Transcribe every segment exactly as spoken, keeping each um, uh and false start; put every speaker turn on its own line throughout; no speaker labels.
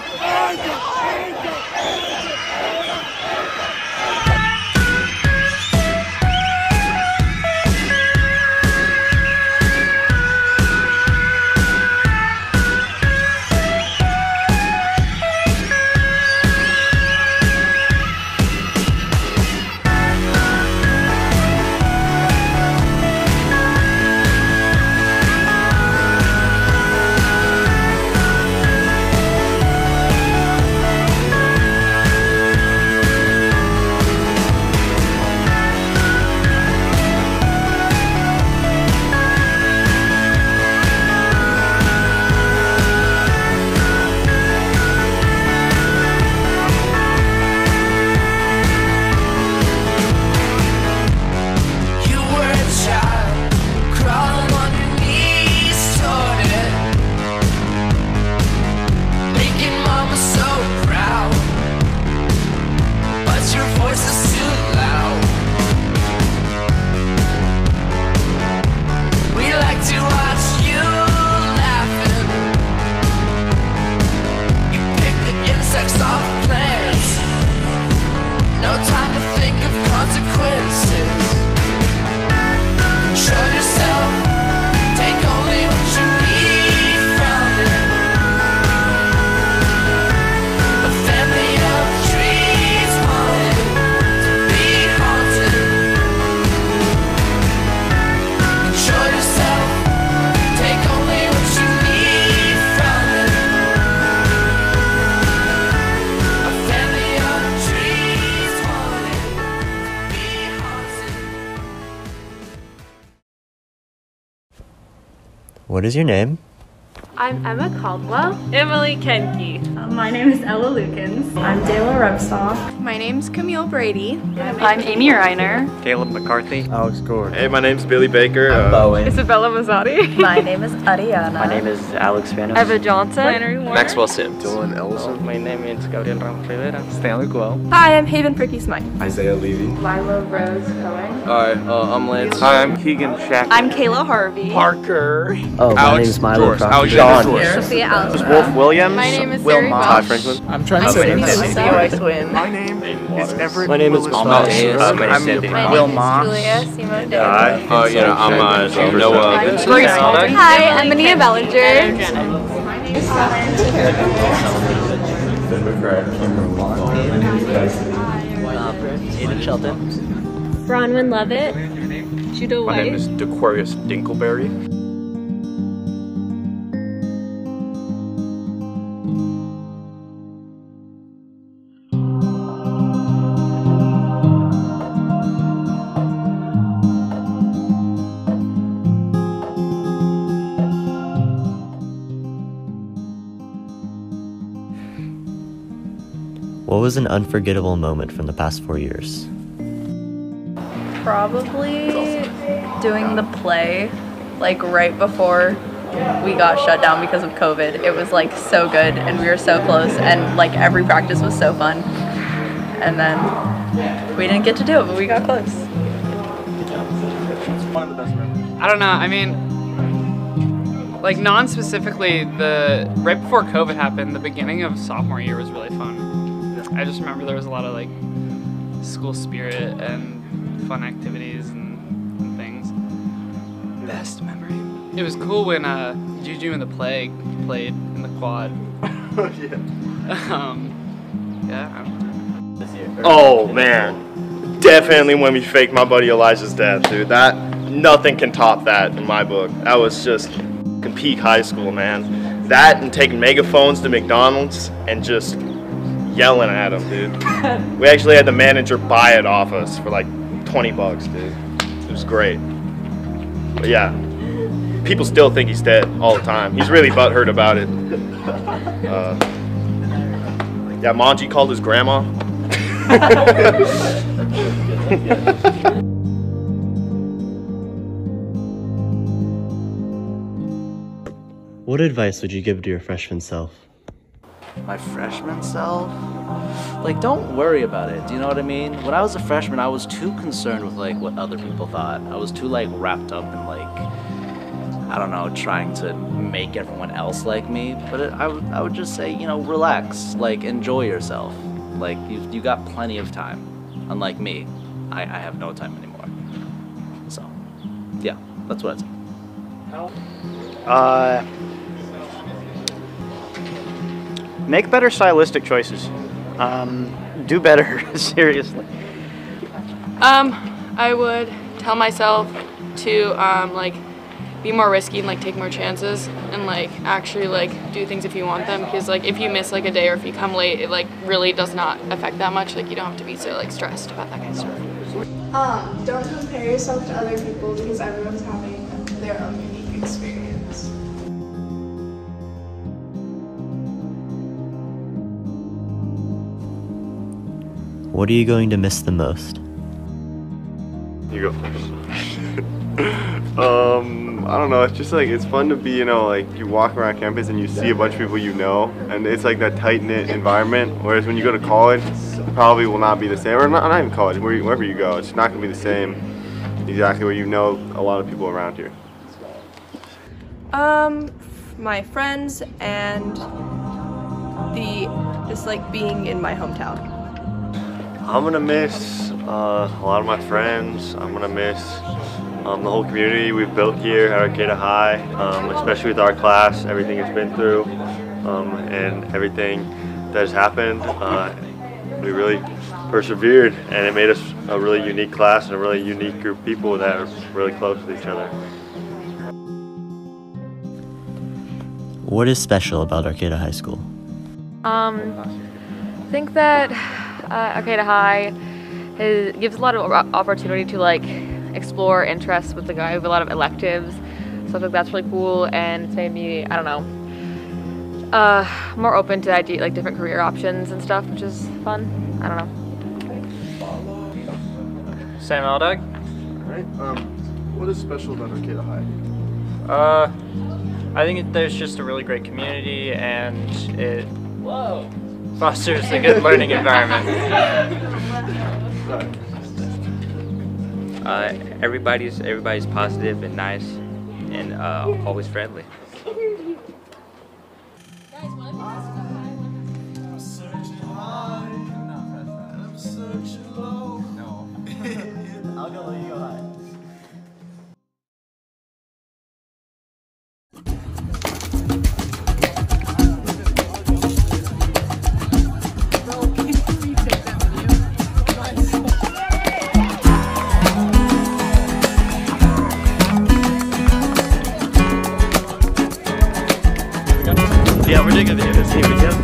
What is your name?
I'm Emma Caldwell.
Emily Kenke.
Uh, my name is Ella Lukens. I'm Dayla Rebstock.
My name's Camille Brady.
I'm Amy Reiner.
Caleb McCarthy.
Alex Gord.
Hey, my name's Billy Baker.
I'm
uh,
Bowen.
Isabella Mazzotti.
My name is Ariana.
My name is Alex Vanos.
Eva Johnson.
Maxwell Sims.
Dylan Ellison.
Oh, my name is Gabriel Ramos Rivera.
Stanley Guo.
Hi, I'm Haven Pricky Smythe.
Isaiah Levy.
Lila Rose Cohen.
Hi, uh, I'm Lance.
Hi, I'm Keegan Shack.
I'm Kayla Harvey.
Parker.
Oh, my
Alex
name is Milo
George. Alexander George.
Sophia Allen.
Wolf Williams.
My name is
Will Ty Franklin.
I'm trying to
say
it.
My name is Everett.
My name is Paul.
Uh, my name is
Will Ma. Julia Simone Day.
Hi.
Uh, you know, I'm uh, Noah.
Hi, I'm Ania Bellinger.
Aidan Shelton.
Bronwyn Lovett. Judah White.
My name is DeQuarius Dinkleberry.
What was an unforgettable moment from the past four years?
Probably doing the play, like right before we got shut down because of COVID. It was like so good and we were so close and like every practice was so fun. And then we didn't get to do it, but we got close.
I don't know, I mean, like non-specifically, the right before COVID happened, the beginning of sophomore year was really fun. I just remember there was a lot of like school spirit and fun activities and, and things. Best memory. It was cool when uh, Juju and the Plague played in the quad.
Oh yeah.
um, yeah. I don't know.
This year. Oh man, definitely when we faked my buddy Elijah's death, dude. That nothing can top that in my book. That was just peak high school, man. That and taking megaphones to McDonald's and just yelling at him, dude. We actually had the manager buy it off us for like twenty bucks, dude. It was great. But yeah, people still think he's dead all the time. He's really butthurt about it. Uh, yeah, Monty called his grandma.
What advice would you give to your freshman self?
My freshman self? Like, don't worry about it, do you know what I mean? When I was a freshman, I was too concerned with, like, what other people thought. I was too, like, wrapped up in, like, I don't know, trying to make everyone else like me. But it, I, would, I would just say, you know, relax, like enjoy yourself. Like you, you got plenty of time. Unlike me, I, I have no time anymore. So, yeah, that's what I'd say.
Uh, make better stylistic choices. Um, do better, seriously.
Um, I would tell myself to um, like be more risky and like take more chances and like actually like do things if you want them, because like if you miss like a day or if you come late, it like really does not affect that much. Like you don't have to be so like stressed about that kind of stuff.
Um, don't compare yourself to other people because everyone's having their own unique experience.
What are you going to miss the most?
You go first. um, I don't know, it's just like, it's fun to be, you know, like, you walk around campus and you see a bunch of people you know, and it's like that tight-knit environment, whereas when you go to college, it probably will not be the same, or not, not even college, where you, wherever you go, it's not going to be the same exactly where you know a lot of people around here.
Um, my friends and the, just like being in my hometown.
I'm gonna miss uh, a lot of my friends. I'm gonna miss um, the whole community we've built here at Arcata High, um, especially with our class, everything it's been through, um, and everything that has happened. Uh, we really persevered, and it made us a really unique class and a really unique group of people that are really close with each other.
What is special about Arcata High School?
Um, I think that uh, Arcata High is, gives a lot of opportunity to like explore interests with the guy. We have a lot of electives, so I think that's really cool, and it's made me, I don't know, uh, more open to idea, like different career options and stuff, which is fun. I don't know.
Sam Aldog.
Alright, um, what is special about Arcata High?
Uh, I think it, there's just a really great community, and it Whoa. fosters a good learning environment.
Uh, everybody's everybody's positive and nice, and uh, always friendly.
I'll go, you go high.
Yeah, we're doing a video. Let's see if we can.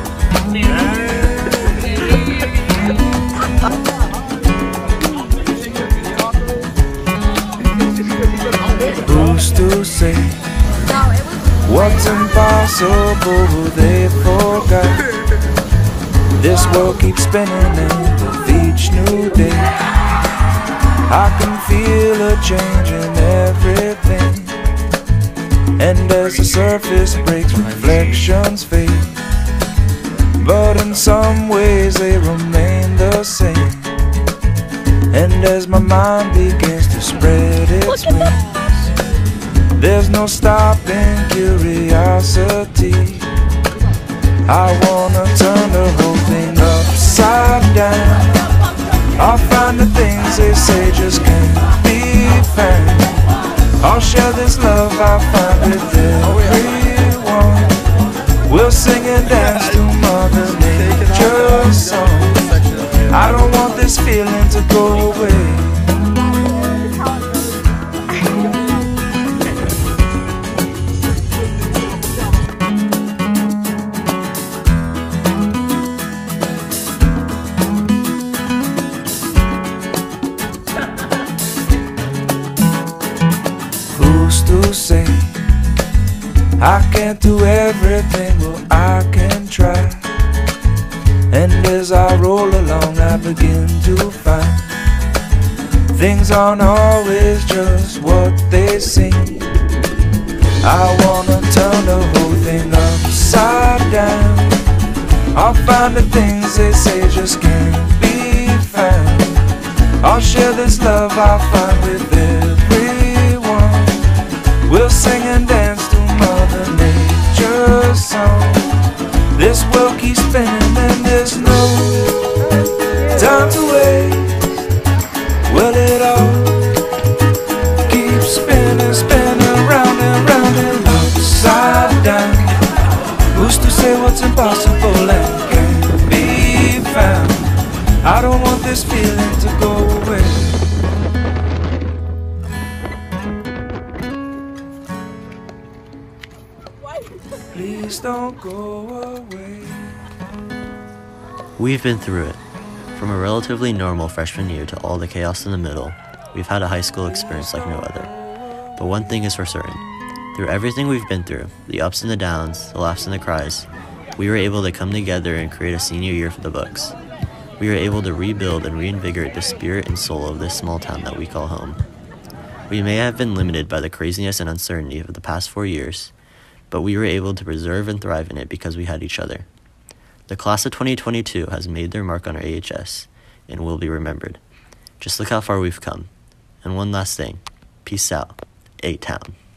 Who's to say what's impossible they forgot? This world keeps spinning and with each new day I can feel a change in everything. And as the surface breaks, reflections fade, but in some ways they remain the same. And as my mind begins to spread its wings, there's no stopping curiosity. I wanna turn the whole thing upside down. I'll find the things they say just can't be found. I'll share this love I find with everyone. We'll sing and dance to Mother Nature's song. I don't want this feeling to go away. To say I can't do everything, well I can try. And as I roll along I begin to find things aren't always just what they seem. I wanna turn the whole thing upside down. I'll find the things they say just can't be found. I'll share this love I find with everyone. We'll sing and dance to Mother Nature's song. This world keeps spinning and there's no time to waste. Well, it all keeps spinning, spinning round and round and upside down. Who's to say what's impossible and can't be found? I don't want this feeling to go away. Please don't go away.
We've been through it. From a relatively normal freshman year to all the chaos in the middle, we've had a high school experience like no other. But one thing is for certain. Through everything we've been through, the ups and the downs, the laughs and the cries, we were able to come together and create a senior year for the books. We were able to rebuild and reinvigorate the spirit and soul of this small town that we call home. We may have been limited by the craziness and uncertainty of the past four years, but we were able to preserve and thrive in it because we had each other. The class of twenty twenty-two has made their mark on our A H S and will be remembered. Just look how far we've come. And one last thing. Peace out. A-Town.